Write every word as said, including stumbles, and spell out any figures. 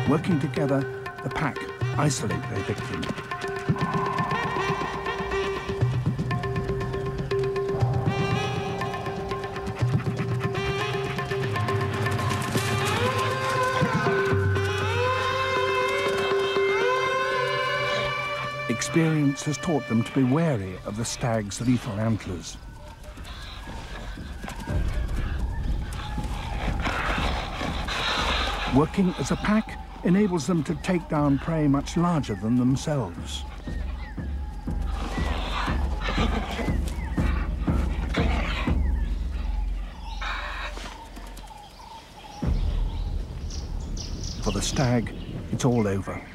Working together, the pack isolate their victim. Experience has taught them to be wary of the stag's lethal antlers. Working as a pack enables them to take down prey much larger than themselves. For the stag, it's all over.